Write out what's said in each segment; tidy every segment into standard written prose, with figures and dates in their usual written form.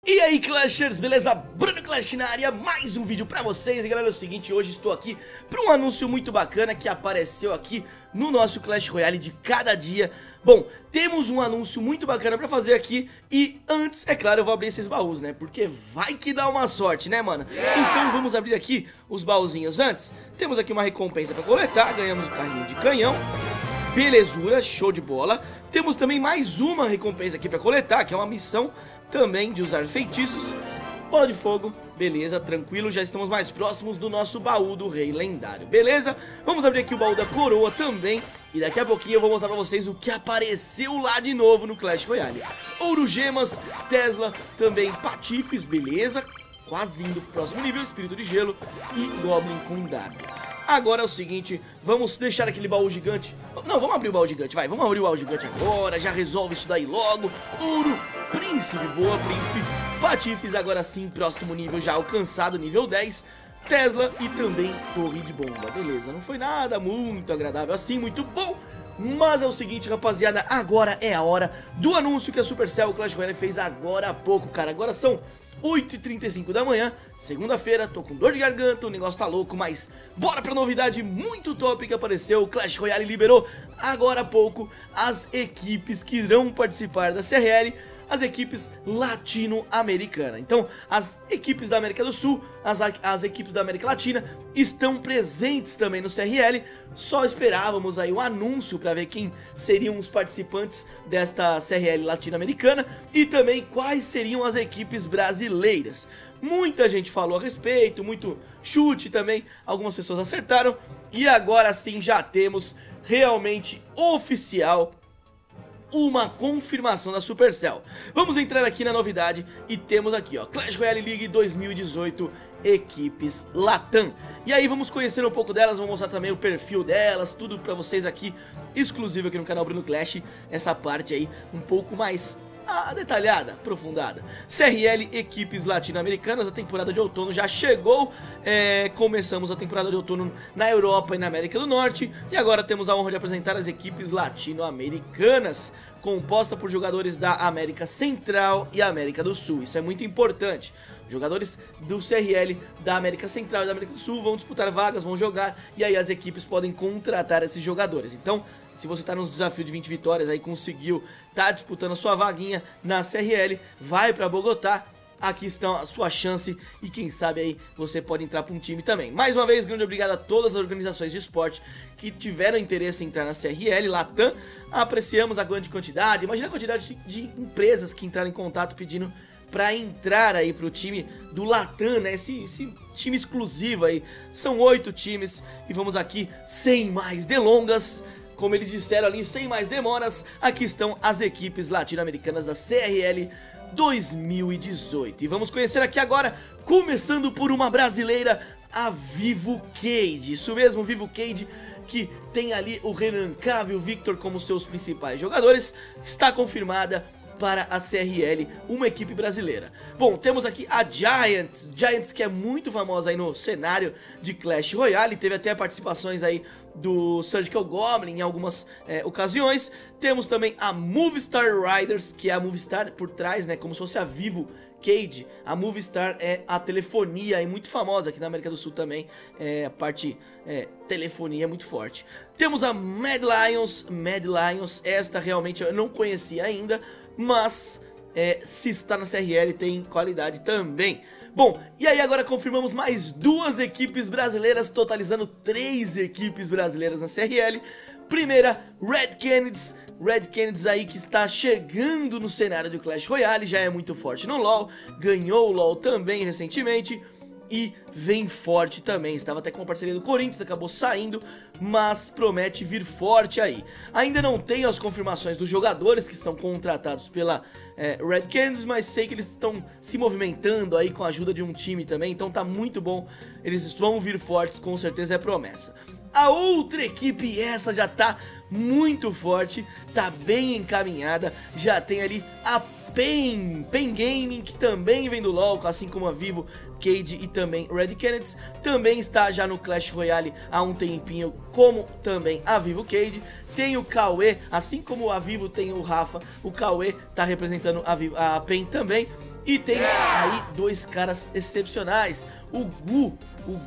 E aí, Clashers, beleza? Bruno Clash na área, mais um vídeo pra vocês. E galera, é o seguinte, hoje estou aqui para um anúncio muito bacana que apareceu aqui no nosso Clash Royale de cada dia. Bom, temos um anúncio muito bacana pra fazer aqui e antes, é claro, eu vou abrir esses baús, né? Porque vai que dá uma sorte, né, mano? Então vamos abrir aqui os baúzinhos antes. Temos aqui uma recompensa pra coletar, ganhamos o carrinho de canhão. Belezura, show de bola. Temos também mais uma recompensa aqui pra coletar, que é uma missão também de usar feitiços. Bola de fogo, beleza, tranquilo, já estamos mais próximos do nosso baú do Rei Lendário, beleza? Vamos abrir aqui o baú da coroa também e daqui a pouquinho eu vou mostrar pra vocês o que apareceu lá de novo no Clash Royale. Ouro, gemas, Tesla, também patifes, beleza? Quase indo pro próximo nível, espírito de gelo e Goblin com dado. Agora é o seguinte, vamos deixar aquele baú gigante. Não, vamos abrir o baú gigante, vai, vamos abrir o baú gigante agora, já resolve isso daí logo. Ouro, príncipe, boa príncipe, patifes, agora sim, próximo nível já alcançado, nível 10. Tesla e também torre de bomba, beleza, não foi nada muito agradável assim, muito bom. Mas é o seguinte, rapaziada, agora é a hora do anúncio que a Supercell Clash Royale fez agora há pouco, cara. Agora são 8h35 da manhã, segunda-feira, tô com dor de garganta, o negócio tá louco, mas bora pra novidade muito top que apareceu. O Clash Royale liberou agora há pouco as equipes que irão participar da CRL, as equipes latino-americanas. Então, as equipes da América do Sul, as equipes da América Latina estão presentes também no CRL. Só esperávamos aí o anúncio para ver quem seriam os participantes desta CRL latino-americana e também quais seriam as equipes brasileiras. Muita gente falou a respeito, muito chute também, algumas pessoas acertaram e agora sim já temos realmente oficial uma confirmação da Supercell. Vamos entrar aqui na novidade e temos aqui, ó, Clash Royale League 2018 equipes Latam. E aí vamos conhecer um pouco delas, vou mostrar também o perfil delas, tudo pra vocês aqui, exclusivo aqui no canal Bruno Clash, essa parte aí um pouco mais detalhada, aprofundada. CRL equipes latino-americanas, a temporada de outono já chegou, começamos a temporada de outono na Europa e na América do Norte e agora temos a honra de apresentar as equipes latino-americanas, composta por jogadores da América Central e América do Sul. Isso é muito importante. Jogadores do CRL da América Central e da América do Sul vão disputar vagas, vão jogar e aí as equipes podem contratar esses jogadores. Então, se você tá nos desafios de 20 vitórias aí, conseguiu, tá disputando a sua vaguinha na CRL, vai pra Bogotá, aqui está a sua chance e quem sabe aí você pode entrar para um time também. Mais uma vez, grande obrigado a todas as organizações de esporte que tiveram interesse em entrar na CRL Latam. Apreciamos a grande quantidade, imagina a quantidade de empresas que entraram em contato pedindo para entrar aí pro time do Latam, né, esse time exclusivo aí. São 8 times e vamos aqui, sem mais delongas, como eles disseram ali, sem mais demoras, aqui estão as equipes latino-americanas da CRL 2018. E vamos conhecer aqui agora, começando por uma brasileira, a Vivo Cade. Isso mesmo, Vivo Cade, que tem ali o Renan Cave e o Victor como seus principais jogadores, está confirmada para a CRL, uma equipe brasileira. Bom, temos aqui a Giants que é muito famosa aí no cenário de Clash Royale, teve até participações aí do Surgical Goblin em algumas ocasiões. Temos também a Movistar Riders, que é a Movistar por trás, né, como se fosse a Vivo Cade. A Movistar é a telefonia e muito famosa aqui na América do Sul também, a parte telefonia é muito forte. Temos a Mad Lions, esta realmente eu não conhecia ainda, mas se está na CRL tem qualidade também. Bom, e aí agora confirmamos mais 2 equipes brasileiras, totalizando 3 equipes brasileiras na CRL. Primeira, Red Kennedys aí que está chegando no cenário do Clash Royale, já é muito forte no LoL, ganhou o LoL também recentemente e vem forte também. Estava até com uma parceria do Corinthians, acabou saindo, mas promete vir forte aí. Ainda não tenho as confirmações dos jogadores que estão contratados pela Red Kennedys, mas sei que eles estão se movimentando aí com a ajuda de um time também, então tá muito bom, eles vão vir fortes, com certeza é promessa. A outra equipe, essa já tá muito forte, tá bem encaminhada, já tem ali a PEN Gaming, que também vem do LoL, assim como a Vivo Cade e também Red Kennedys, também está já no Clash Royale há um tempinho, como também a Vivo Cade. Tem o Cauê, assim como a Vivo tem o Rafa, o Cauê tá representando a PEN também. E tem aí dois caras excepcionais, o Gu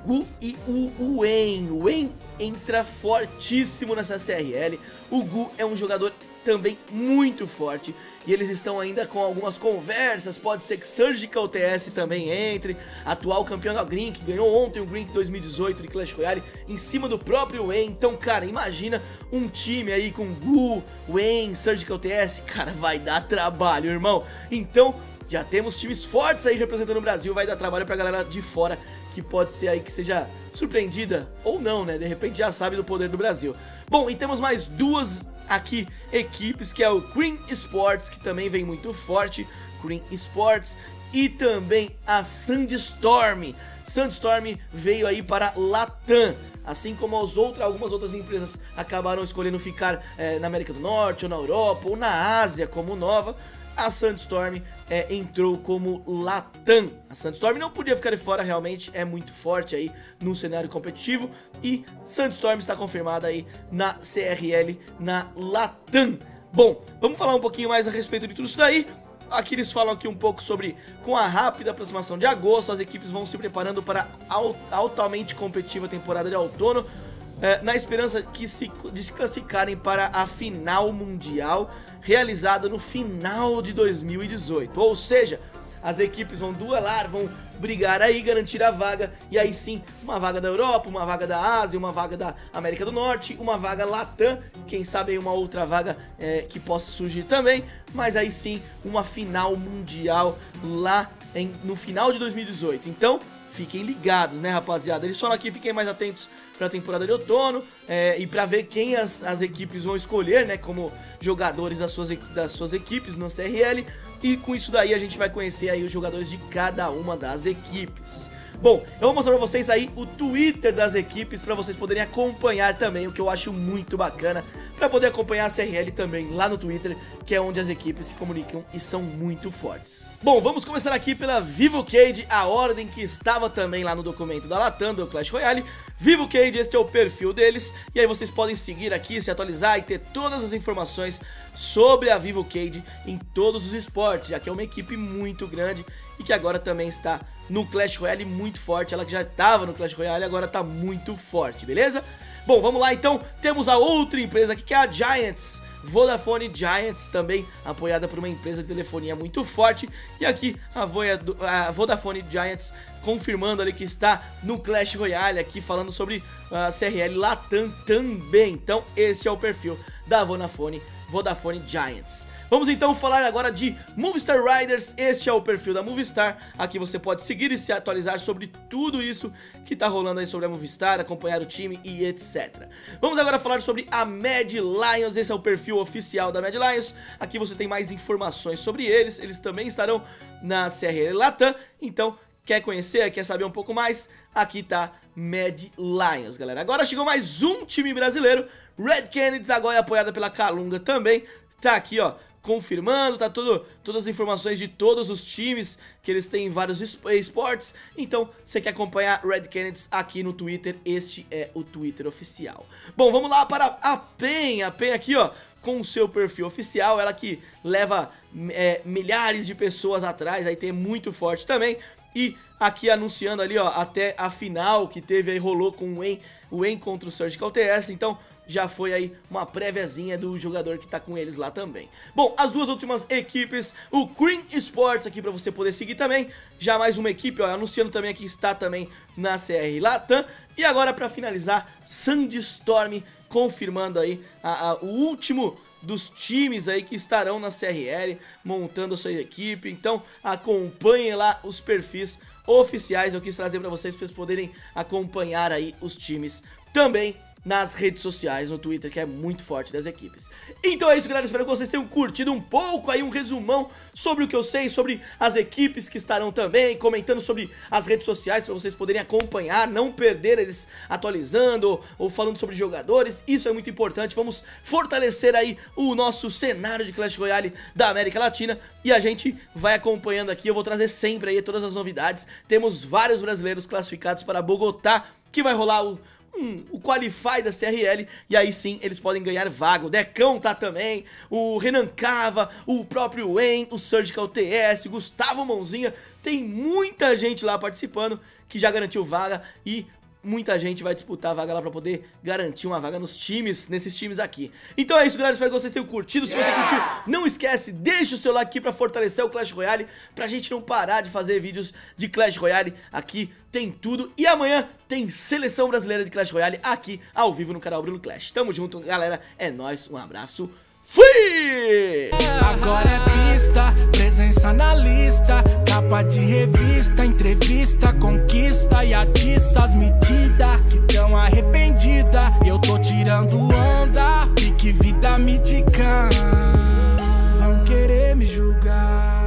e o Wayne. O Wayne entra fortíssimo nessa CRL. O Gu é um jogador também muito forte e eles estão ainda com algumas conversas. Pode ser que Surgical TS também entre, atual campeão da Grink, ganhou ontem o Grink 2018 de Clash Royale em cima do próprio Wayne. Então, cara, imagina um time aí com Gu, Wayne, Surgical TS, cara, vai dar trabalho, irmão. Então, já temos times fortes aí representando o Brasil, vai dar trabalho pra galera de fora, que pode ser aí que seja surpreendida ou não, né? De repente já sabe do poder do Brasil. Bom, e temos mais duas aqui equipes, que é o Green Sports, que também vem muito forte, Green Sports, e também a Sandstorm. Sandstorm veio aí para Latam, assim como algumas outras empresas acabaram escolhendo ficar na América do Norte, ou na Europa, ou na Ásia como nova. A Sandstorm entrou como Latam. A Sandstorm não podia ficar de fora, realmente é muito forte aí no cenário competitivo. E Sandstorm está confirmada aí na CRL, na Latam. Bom, vamos falar um pouquinho mais a respeito de tudo isso daí. Aqui eles falam aqui um pouco sobre, com a rápida aproximação de agosto, as equipes vão se preparando para a altamente competitiva temporada de outono, na esperança de se classificarem para a final mundial realizada no final de 2018. Ou seja, as equipes vão duelar, vão brigar aí, garantir a vaga, e aí sim, uma vaga da Europa, uma vaga da Ásia, uma vaga da América do Norte, uma vaga Latam, quem sabe aí uma outra vaga que possa surgir também, mas aí sim, uma final mundial lá no final de 2018. Então, fiquem ligados, né, rapaziada? Eles falam aqui, fiquem mais atentos para a temporada de outono e para ver quem as equipes vão escolher, né, como jogadores das suas equipes no CRL. E com isso daí a gente vai conhecer aí os jogadores de cada uma das equipes. Bom, eu vou mostrar pra vocês aí o Twitter das equipes pra vocês poderem acompanhar também, o que eu acho muito bacana, pra poder acompanhar a CRL também lá no Twitter, que é onde as equipes se comunicam e são muito fortes. Bom, vamos começar aqui pela VivoCade, a ordem que estava também lá no documento da Latam, do Clash Royale. VivoCade, este é o perfil deles, e aí vocês podem seguir aqui, se atualizar e ter todas as informações sobre a VivoCade em todos os esportes, já que é uma equipe muito grande e que agora também está no Clash Royale muito forte. Ela que já estava no Clash Royale agora está muito forte, beleza? Bom, vamos lá então, temos a outra empresa aqui que é a Giants, Vodafone Giants, também apoiada por uma empresa de telefonia muito forte. E aqui a Vodafone Giants confirmando ali que está no Clash Royale, aqui falando sobre a CRL Latam também. Então esse é o perfil da Vodafone Giants. Vamos então falar agora de Movistar Riders. Este é o perfil da Movistar. Aqui você pode seguir e se atualizar sobre tudo isso que tá rolando aí sobre a Movistar, acompanhar o time e etc. Vamos agora falar sobre a Mad Lions. Esse é o perfil oficial da Mad Lions. Aqui você tem mais informações sobre eles. Eles também estarão na CRL Latam. Então, quer conhecer, quer saber um pouco mais? Aqui tá Mad Lions, galera. Agora chegou mais um time brasileiro. Red Canids, agora é apoiada pela Calunga também. Tá aqui, ó, confirmando, tá todas as informações de todos os times, que eles têm vários esportes. Então, você quer acompanhar Red Canids aqui no Twitter, este é o Twitter oficial. Bom, vamos lá para a PEN aqui, ó, com o seu perfil oficial, ela que leva milhares de pessoas atrás, aí tem muito forte também. E aqui anunciando ali, ó, até a final que teve aí, rolou com o Wayne contra o Surgical TS, então já foi aí uma préviazinha do jogador que tá com eles lá também. Bom, as duas últimas equipes, o Green Sports aqui pra você poder seguir também, já mais uma equipe, ó, anunciando também aqui, está também na CR Latam. E agora pra finalizar, Sandstorm, confirmando aí o último dos times aí que estarão na CRL, montando a sua equipe. Então acompanhem lá os perfis oficiais, eu quis trazer pra vocês poderem acompanhar aí os times também nas redes sociais, no Twitter, que é muito forte das equipes. Então é isso, galera, espero que vocês tenham curtido um pouco aí, um resumão sobre o que eu sei, sobre as equipes que estarão também, comentando sobre as redes sociais, para vocês poderem acompanhar, não perder eles atualizando ou falando sobre jogadores. Isso é muito importante, vamos fortalecer aí o nosso cenário de Clash Royale da América Latina, e a gente vai acompanhando aqui, eu vou trazer sempre aí todas as novidades. Temos vários brasileiros classificados para Bogotá, que vai rolar o Qualify da CRL, e aí sim eles podem ganhar vaga. O Decão tá também, o Renan Cava, o próprio Wayne, o Surgical TS, o Gustavo Mãozinha. Tem muita gente lá participando que já garantiu vaga e muita gente vai disputar a vaga lá pra poder garantir uma vaga nos times, nesses times aqui. Então é isso, galera, espero que vocês tenham curtido. Se você curtiu, não esquece, deixa o seu like aqui pra fortalecer o Clash Royale, pra gente não parar de fazer vídeos de Clash Royale. Aqui tem tudo. E amanhã tem seleção brasileira de Clash Royale aqui ao vivo no canal Bruno Clash. Tamo junto, galera, é nóis, um abraço. Fui! Agora é pista, presença na lista, capa de revista, entrevista, conquista e atiça as medidas que tão arrependida. Eu tô tirando onda, pique vida mítica, vão querer me julgar.